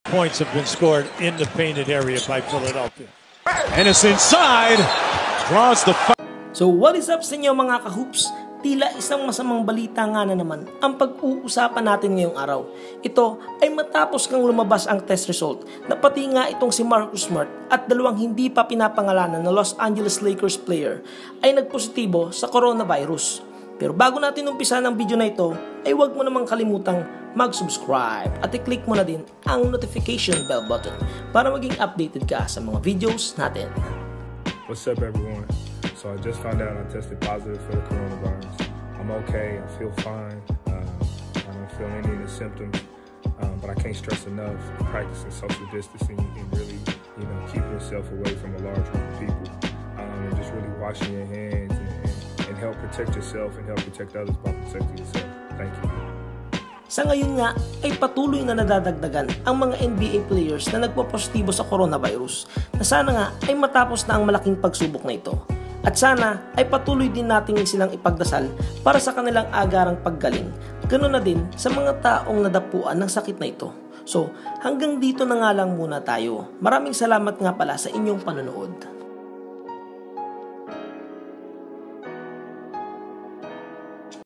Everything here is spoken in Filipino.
Points have been scored in the painted area by Philadelphia. And it's inside. Draws the foul. So what is up sa inyo mga ka-hoops? Tila isang masamang balita nga na naman ang pag-uusapan natin ngayong araw. Ito ay matapos kang lumabas ang test result na pati nga itong si Marcus Smart at dalawang hindi pa pinapangalanan na Los Angeles Lakers player ay nagpositibo sa coronavirus. Pero bago natin umpisa ng video na ito, ay huwag mo namang kalimutang mag-subscribe at i-click mo na din ang notification bell button para maging updated ka sa mga videos natin. What's up everyone? So I just found out I tested positive for the coronavirus. I'm okay, I feel fine, I don't feel any of the symptoms, but I can't stress enough practicing social distancing and really, keeping yourself away from a large group of people, and just really washing your hands and help protect yourself and help protect others by protecting yourself. Thank you. Sa ngayon nga ay patuloy na nadadagdagan ang mga NBA players na nagpo-positibo sa coronavirus na sana nga ay matapos na ang malaking pagsubok na ito. At sana ay patuloy din natin silang ipagdasal para sa kanilang agarang paggaling. Ganoon na din sa mga taong nadapuan ng sakit na ito. So hanggang dito na nga lang muna tayo. Maraming salamat nga pala sa inyong panonood.